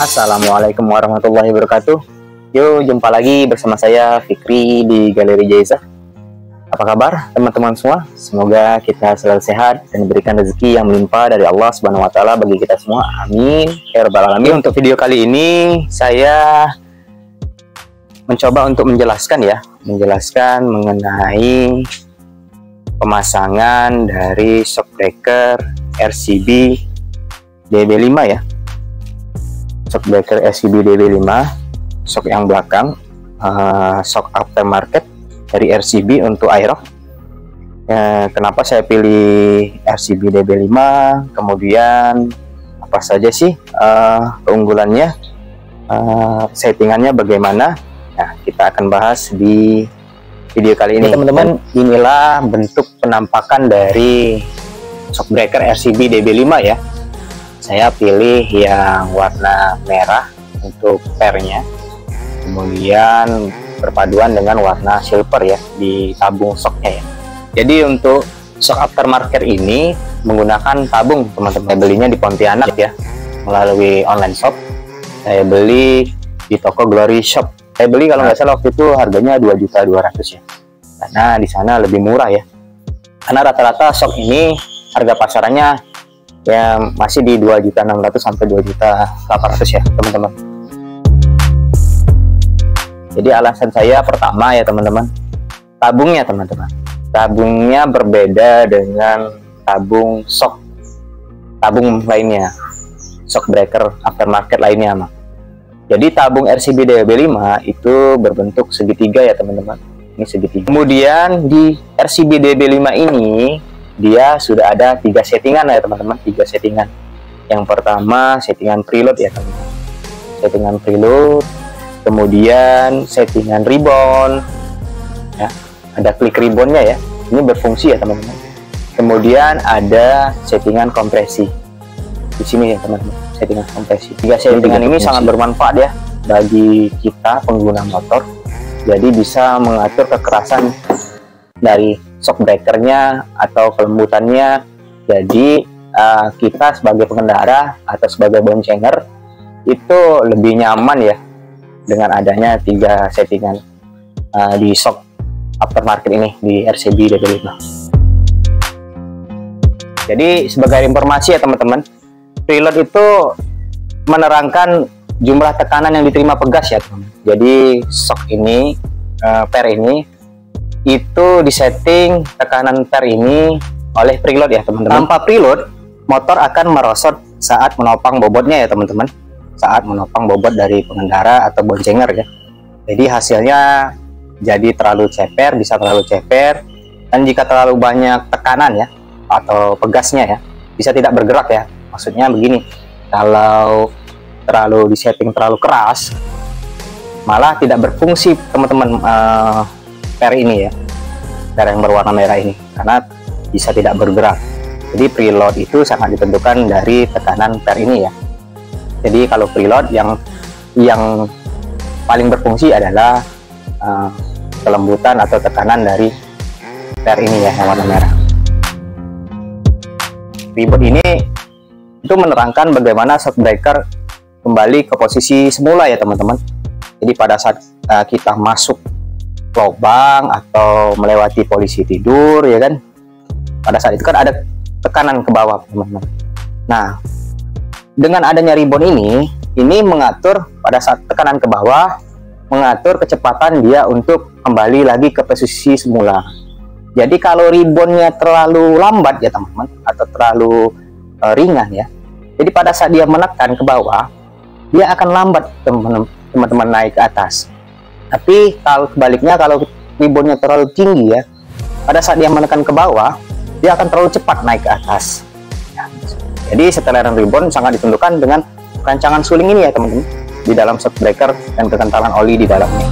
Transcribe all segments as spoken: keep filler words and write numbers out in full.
Assalamualaikum warahmatullahi wabarakatuh. Yuk, jumpa lagi bersama saya Fikri di Galeri Jaiza. Apa kabar teman-teman semua? Semoga kita selalu sehat dan diberikan rezeki yang melimpah dari Allah Subhanahu wa taala bagi kita semua. Amin ya rabbal alamin. Untuk video kali ini saya mencoba untuk menjelaskan ya, menjelaskan mengenai pemasangan dari shock breaker R C B D B lima ya. Shock breaker R C B D B lima, shock yang belakang, uh, shock aftermarket dari R C B untuk Aerox. Uh, kenapa saya pilih R C B D B lima? Kemudian apa saja sih uh, keunggulannya? Uh, settingannya bagaimana? Nah, kita akan bahas di video kali ini, teman-teman. Inilah bentuk penampakan dari shock breaker R C B D B lima ya. Saya pilih yang warna merah untuk pernya, kemudian berpaduan dengan warna silver ya di tabung shocknya ya. Jadi untuk shock aftermarket ini menggunakan tabung, teman-teman. Saya belinya di Pontianak ya, melalui online shop. Saya beli di toko Glory Shop. Saya beli kalau nggak salah waktu itu harganya dua juta dua ratus ribu ya, karena di sana lebih murah ya. Karena rata-rata shock ini harga pasarannya ya masih di dua juta enam ratus sampai dua juta delapan ratus ya, teman-teman. Jadi alasan saya pertama ya, teman-teman, tabungnya, teman-teman. Tabungnya berbeda dengan tabung shock tabung lainnya, shock breaker aftermarket lainnya mah. Jadi tabung R C B D B lima itu berbentuk segitiga ya, teman-teman. Ini segitiga. Kemudian di R C B D B lima ini dia sudah ada tiga settingan ya, teman-teman. Tiga settingan. Yang pertama settingan preload ya, teman-teman. Settingan preload, kemudian settingan rebound ya, ada klik reboundnya ya, ini berfungsi ya, teman-teman. Kemudian ada settingan kompresi di sini ya, teman-teman. Settingan kompresi. Tiga settingan ini sangat bermanfaat ya bagi kita pengguna motor. Jadi bisa mengatur kekerasan dari shock breakernya atau kelembutannya. Jadi uh, kita sebagai pengendara atau sebagai boncenger itu lebih nyaman ya dengan adanya tiga settingan uh, di shock aftermarket ini di R C B D B lima. Jadi sebagai informasi ya, teman-teman, preload itu menerangkan jumlah tekanan yang diterima pegas ya, teman. Jadi shock ini uh, per ini itu disetting tekanan per ini oleh preload ya, teman-teman. Tanpa preload, motor akan merosot saat menopang bobotnya ya, teman-teman. Saat menopang bobot dari pengendara atau boncenger ya. Jadi hasilnya jadi terlalu ceper, bisa terlalu ceper, dan jika terlalu banyak tekanan ya atau pegasnya ya, bisa tidak bergerak ya. Maksudnya begini, kalau terlalu disetting terlalu keras, malah tidak berfungsi, teman-teman, uh, per ini ya, per yang berwarna merah ini, karena bisa tidak bergerak. Jadi preload itu sangat ditentukan dari tekanan per ini ya. Jadi kalau preload yang yang paling berfungsi adalah uh, kelembutan atau tekanan dari per ini ya, yang warna merah. Rebound ini itu menerangkan bagaimana shock breaker kembali ke posisi semula ya, teman-teman. Jadi pada saat uh, kita masuk lubang atau melewati polisi tidur ya kan, pada saat itu kan ada tekanan ke bawah, teman-teman. Nah, dengan adanya rebound ini ini mengatur pada saat tekanan ke bawah, mengatur kecepatan dia untuk kembali lagi ke posisi semula. Jadi kalau reboundnya terlalu lambat ya, teman-teman, atau terlalu uh, ringan ya, jadi pada saat dia menekan ke bawah, dia akan lambat, teman-teman, naik ke atas. Tapi kalau sebaliknya, kalau reboundnya terlalu tinggi ya, pada saat dia menekan ke bawah, dia akan terlalu cepat naik ke atas ya. Jadi setelan rebound sangat ditentukan dengan rancangan suling ini ya, teman-teman, di dalam shock breaker dan kekentalan oli di dalamnya.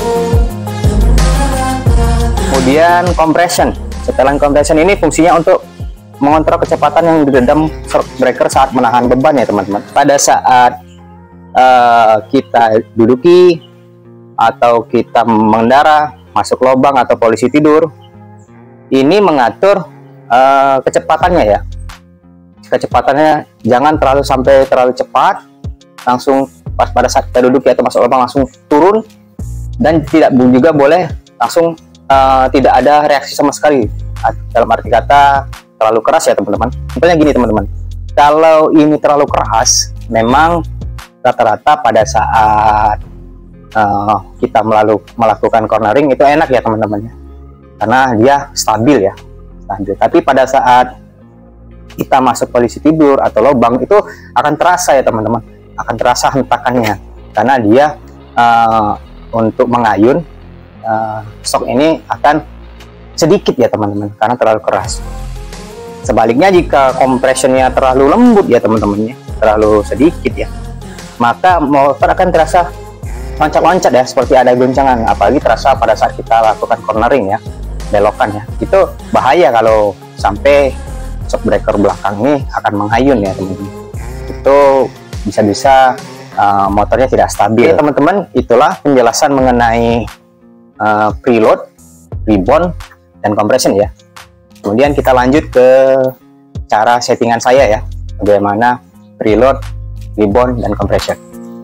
Kemudian compression. Setelan compression ini fungsinya untuk mengontrol kecepatan yang diredam shock breaker saat menahan beban ya, teman-teman. Pada saat uh, kita duduki atau kita mengendara masuk lubang atau polisi tidur, ini mengatur uh, kecepatannya ya. Kecepatannya jangan terlalu sampai terlalu cepat, langsung pas pada saat kita duduk ya atau masuk lubang langsung turun, dan tidak juga boleh langsung uh, tidak ada reaksi sama sekali. Dalam arti kata terlalu keras ya teman-teman. Contohnya gini teman-teman, kalau ini terlalu keras, memang rata-rata pada saat uh, kita melalu, melakukan cornering itu enak ya teman-teman, karena dia stabil ya, stabil. Tapi pada saat kita masuk posisi tidur atau lubang itu akan terasa ya teman-teman, akan terasa hentakannya, karena dia uh, untuk mengayun uh, shock ini akan sedikit ya teman-teman, karena terlalu keras. Sebaliknya jika compressionnya terlalu lembut ya teman-teman, terlalu sedikit ya, maka motor akan terasa loncat-loncat ya, seperti ada goncangan. Apalagi terasa pada saat kita lakukan cornering ya, belokan ya, itu bahaya kalau sampai shock breaker belakang ini akan menghayun ya teman-teman. Itu bisa-bisa uh, motornya tidak stabil. Teman-teman, itulah penjelasan mengenai uh, preload, rebound, dan compression ya. Kemudian kita lanjut ke cara settingan saya ya, bagaimana preload, rebound, dan compression.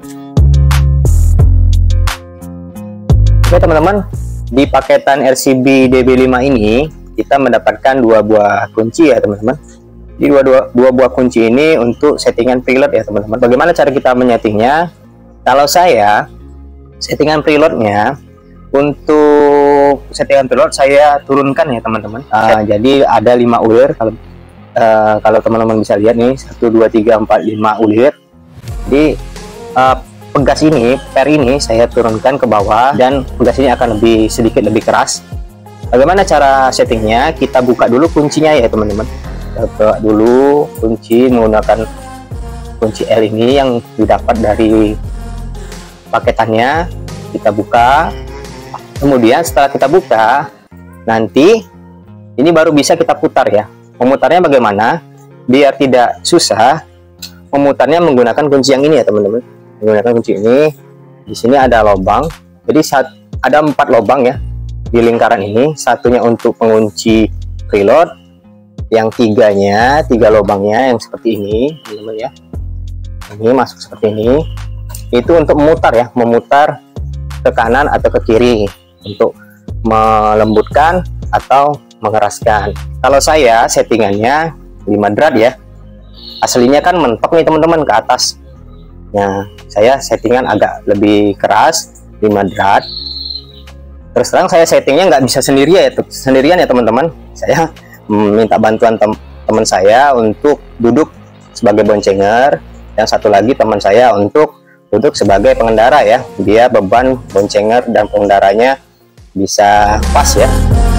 Oke teman-teman, di paketan R C B D B lima ini kita mendapatkan dua buah kunci ya teman-teman. Di dua, dua, dua buah kunci ini untuk settingan preload ya teman-teman. Bagaimana cara kita menyetingnya? Kalau saya settingan preloadnya, untuk settingan preload saya turunkan ya teman-teman. Uh, jadi ada lima ulir. Kalau uh, kalau teman-teman bisa lihat nih, satu dua tiga empat lima ulir. Jadi uh, pegas ini, per ini saya turunkan ke bawah, dan pegas ini akan lebih sedikit lebih keras. Bagaimana cara settingnya? Kita buka dulu kuncinya ya teman-teman. Kita buka dulu kunci menggunakan kunci L ini yang didapat dari paketannya. Kita buka. Kemudian setelah kita buka, nanti ini baru bisa kita putar ya. Memutarnya bagaimana? Biar tidak susah, memutarnya menggunakan kunci yang ini ya teman-teman. Menggunakan kunci ini. Di sini ada lubang. Jadi saat ada empat lubang ya di lingkaran ini. Satunya untuk pengunci preload, yang tiganya, tiga lubangnya yang seperti ini, teman-teman ya. Ini masuk seperti ini. Itu untuk memutar ya, memutar ke kanan atau ke kiri, untuk melembutkan atau mengeraskan. Kalau saya settingannya lima drat ya, aslinya kan mentok nih teman-teman ke atas. Nah, saya settingan agak lebih keras, lima drat. Terus terang saya settingnya nggak bisa sendirian ya, sendirian ya teman-teman. Saya minta bantuan tem teman saya untuk duduk sebagai boncenger, dan satu lagi teman saya untuk duduk sebagai pengendara ya, dia beban boncenger dan pengendaranya bisa pas ya.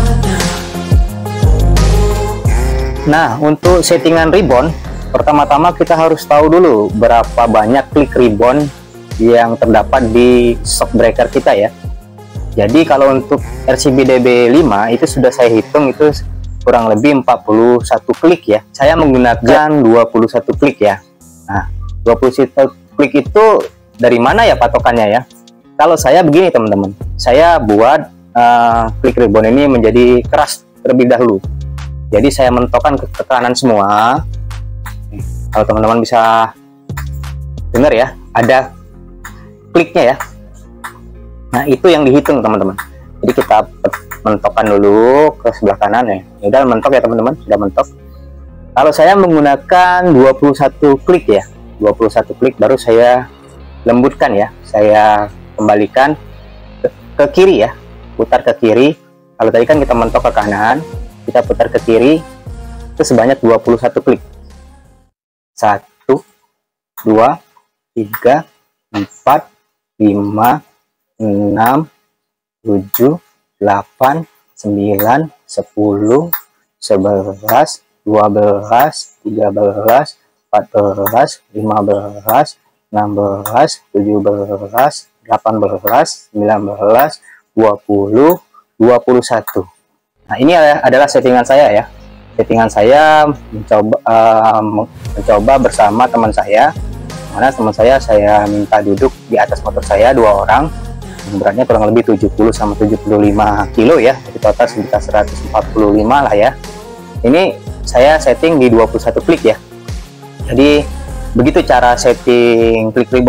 Nah, untuk settingan rebound, pertama-tama kita harus tahu dulu berapa banyak klik rebound yang terdapat di shock breaker kita ya. Jadi kalau untuk R C B D B lima itu sudah saya hitung, itu kurang lebih empat puluh satu klik ya. Saya menggunakan dua puluh satu klik ya. Nah, dua puluh satu klik itu dari mana ya patokannya ya? Kalau saya begini teman-teman, saya buat uh, klik rebound ini menjadi keras terlebih dahulu. Jadi saya mentokkan ke, ke kanan semua. Kalau teman-teman bisa dengar ya, ada kliknya ya. Nah, itu yang dihitung teman-teman. Jadi kita mentokkan dulu ke sebelah kanan ya. Udah mentok ya teman-teman, sudah mentok. Kalau saya menggunakan dua puluh satu klik ya, dua puluh satu klik baru saya lembutkan ya, saya kembalikan ke, ke kiri ya, putar ke kiri. Kalau tadi kan kita mentok ke kanan, kita putar ke kiri, itu sebanyak dua puluh satu klik. Satu, dua, tiga, empat, lima, enam, tujuh, delapan, sembilan, sepuluh, sebelas, dua belas, tiga belas, empat belas, lima belas, enam belas, tujuh belas, delapan belas, sembilan belas, dua puluh, dua puluh satu. Nah, ini adalah settingan saya ya. Settingan saya mencoba uh, mencoba bersama teman saya. Mana teman saya saya minta duduk di atas motor saya dua orang. Beratnya kurang lebih tujuh puluh sama tujuh puluh lima kilo ya. Jadi total sekitar seratus empat puluh lima lah ya. Ini saya setting di dua puluh satu klik ya. Jadi begitu cara setting klik rebound ya.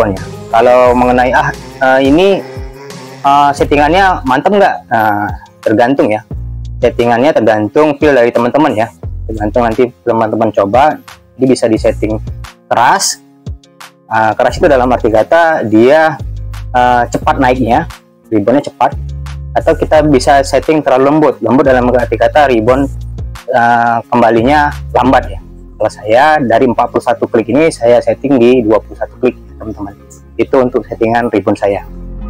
Kalau mengenai ah uh, ini uh, settingannya mantap nggak? Nah, tergantung ya. Settingannya tergantung feel dari teman-teman ya. Tergantung nanti teman-teman coba. Ini bisa disetting keras. Uh, keras itu dalam arti kata dia uh, cepat naiknya, reboundnya cepat. Atau kita bisa setting terlalu lembut. Lembut dalam arti kata rebound uh, kembalinya lambat ya. Kalau saya dari empat puluh satu klik ini saya setting di dua puluh satu klik, teman-teman. Itu untuk settingan rebound saya.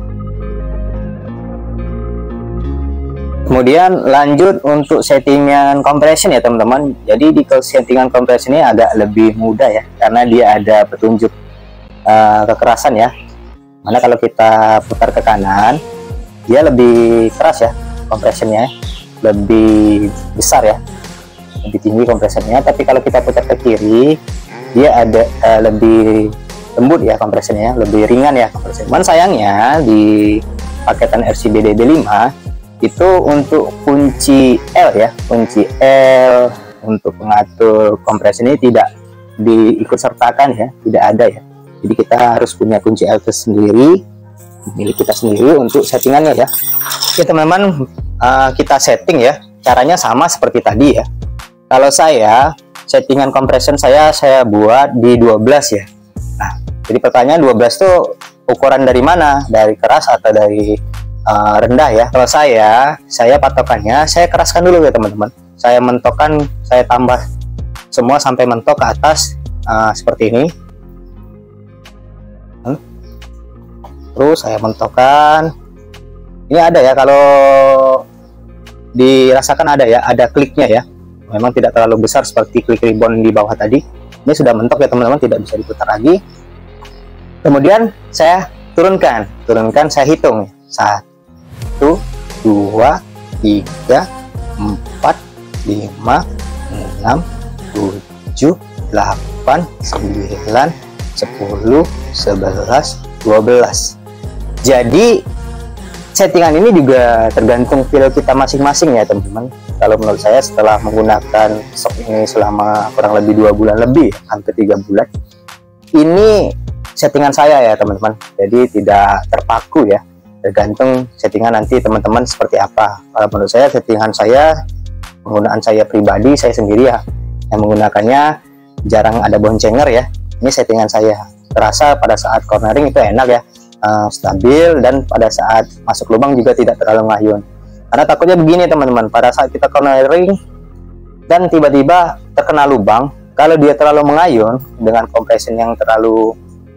Kemudian lanjut untuk settingan compression ya, teman-teman. Jadi di settingan compression ini agak lebih mudah ya, karena dia ada petunjuk uh, kekerasan ya. Mana kalau kita putar ke kanan, dia lebih keras ya compressionnya, lebih besar ya, lebih tinggi kompresornya. Tapi kalau kita putar ke kiri, dia ada uh, lebih lembut ya kompresornya, lebih ringan ya kompresornya. Cuman sayangnya di paketan R C B D B lima itu untuk kunci L ya, kunci L untuk pengatur kompresi ini tidak diikut sertakan ya, tidak ada ya. Jadi kita harus punya kunci L tersendiri, milik kita sendiri untuk settingannya ya. Oke teman-teman, uh, kita setting ya. Caranya sama seperti tadi ya. Kalau saya settingan compression saya saya buat di dua belas ya. Nah, jadi pertanyaan dua belas tuh ukuran dari mana? Dari keras atau dari uh, rendah ya? Kalau saya, saya patokannya saya keraskan dulu ya teman-teman. Saya mentokkan, saya tambah semua sampai mentok ke atas uh, seperti ini. Hmm. Terus saya mentokkan. Ini ada ya, kalau dirasakan ada ya, ada kliknya ya. Memang tidak terlalu besar seperti klik rebound di bawah tadi. Ini sudah mentok ya teman-teman, tidak bisa diputar lagi. Kemudian saya turunkan, turunkan saya hitung satu, dua, tiga, empat, lima, enam, tujuh, delapan, sembilan, sepuluh, sebelas, dua belas. Jadi settingan ini juga tergantung feel kita masing-masing ya teman-teman. Kalau menurut saya setelah menggunakan sok ini selama kurang lebih dua bulan lebih, hampir tiga bulan, ini settingan saya ya teman-teman. Jadi tidak terpaku ya, tergantung settingan nanti teman-teman seperti apa. Kalau menurut saya settingan saya, penggunaan saya pribadi, saya sendiri ya yang menggunakannya, jarang ada boncenger ya. Ini settingan saya, terasa pada saat cornering itu enak ya, uh, stabil, dan pada saat masuk lubang juga tidak terlalu ngayun. Karena takutnya begini teman-teman, pada saat kita cornering dan tiba-tiba terkena lubang, kalau dia terlalu mengayun dengan compression yang terlalu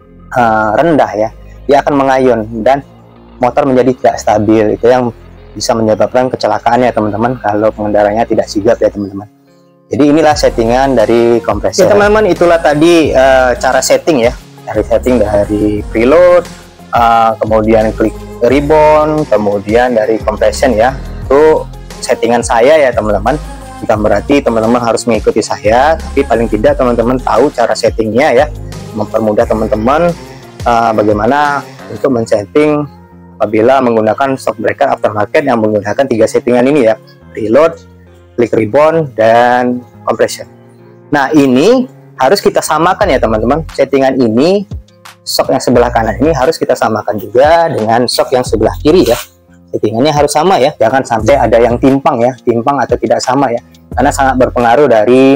uh, rendah ya, dia akan mengayun dan motor menjadi tidak stabil. Itu yang bisa menyebabkan kecelakaan ya teman-teman, kalau pengendaranya tidak sigap ya teman-teman. Jadi inilah settingan dari kompresor. Ya teman-teman, itulah tadi uh, cara setting ya, dari setting dari preload, uh, kemudian klik rebound, kemudian dari compression ya. Itu settingan saya ya teman-teman. Bukan berarti teman-teman harus mengikuti saya, tapi paling tidak teman-teman tahu cara settingnya ya, mempermudah teman-teman uh, bagaimana untuk men-setting apabila menggunakan shock breaker aftermarket yang menggunakan tiga settingan ini ya, preload, klik rebound, dan compression. Nah ini harus kita samakan ya teman-teman. Settingan ini, shock yang sebelah kanan ini harus kita samakan juga dengan shock yang sebelah kiri ya. Settingannya harus sama ya, jangan sampai ada yang timpang ya, timpang atau tidak sama ya, karena sangat berpengaruh dari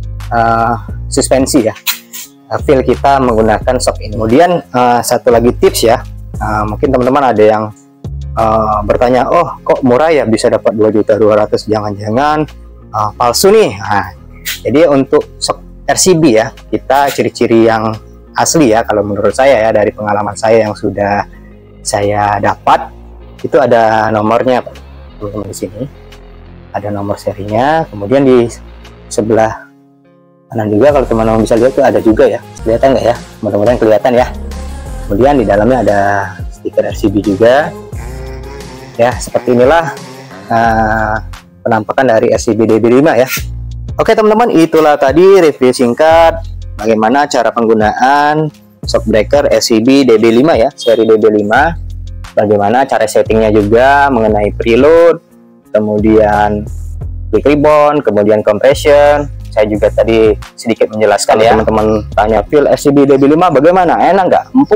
uh, suspensi ya, uh, feel kita menggunakan shock ini. Kemudian uh, satu lagi tips ya, uh, mungkin teman-teman ada yang uh, bertanya, oh kok murah ya bisa dapat dua juta dua ratus ribu, jangan-jangan uh, palsu nih. Nah, jadi untuk shock R C B ya, kita ciri-ciri yang asli ya, kalau menurut saya ya, dari pengalaman saya yang sudah saya dapat, itu ada nomornya teman-teman. Di sini ada nomor serinya, kemudian di sebelah kanan juga kalau teman-teman bisa lihat itu ada juga ya, kelihatan nggak ya, mudah-mudahan kelihatan ya. Kemudian di dalamnya ada stiker R C B juga ya. Seperti inilah uh, penampakan dari R C B D B lima ya. Oke teman-teman, itulah tadi review singkat bagaimana cara penggunaan shock breaker R C B D B lima ya, seri D B lima. Bagaimana cara settingnya juga mengenai preload, kemudian klik rebound, kemudian compression. Saya juga tadi sedikit menjelaskan ya, teman-teman tanya feel R C B D B lima bagaimana, enak nggak, empuk nggak?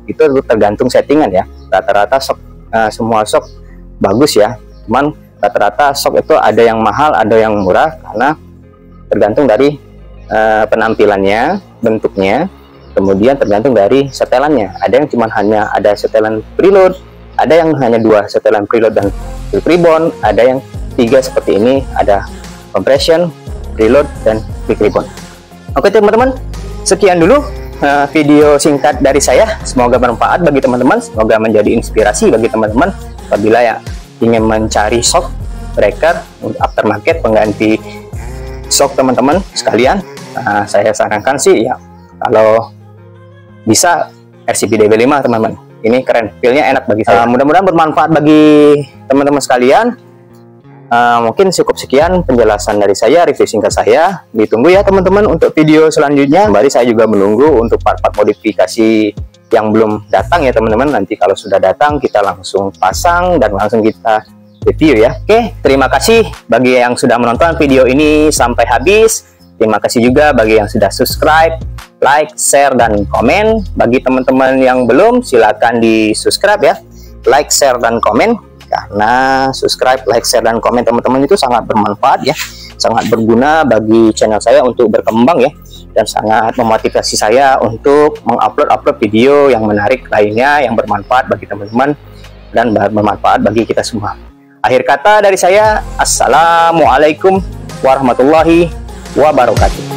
itu tergantung settingan ya. Rata-rata sok uh, semua sok bagus ya, cuman rata-rata sok itu ada yang mahal, ada yang murah, karena tergantung dari uh, penampilannya, bentuknya, kemudian tergantung dari setelannya. Ada yang cuma hanya ada setelan preload, ada yang hanya dua setelan preload dan quick rebound, ada yang tiga seperti ini, ada compression, preload, dan quick rebound. Oke teman-teman, sekian dulu uh, video singkat dari saya. Semoga bermanfaat bagi teman-teman, semoga menjadi inspirasi bagi teman-teman apabila ya ingin mencari shock breaker untuk aftermarket pengganti shock teman-teman sekalian. Nah, saya sarankan sih ya kalau bisa R C B D B lima teman-teman. Ini keren, feel-nya enak bagi saya. Uh, mudah-mudahan bermanfaat bagi teman-teman sekalian. Uh, mungkin cukup sekian penjelasan dari saya, review singkat saya. Ditunggu ya teman-teman untuk video selanjutnya. Kembali saya juga menunggu untuk part-part modifikasi yang belum datang ya teman-teman. Nanti kalau sudah datang kita langsung pasang dan langsung kita review ya. Oke, terima kasih bagi yang sudah menonton video ini sampai habis. Terima kasih juga bagi yang sudah subscribe, like, share, dan komen. Bagi teman-teman yang belum, silakan di subscribe ya, like, share, dan komen. Karena subscribe, like, share, dan komen teman-teman itu sangat bermanfaat ya, sangat berguna bagi channel saya untuk berkembang ya, dan sangat memotivasi saya untuk mengupload-upload video yang menarik lainnya, yang bermanfaat bagi teman-teman dan bermanfaat bagi kita semua. Akhir kata dari saya, assalamualaikum warahmatullahi wabarakatuh.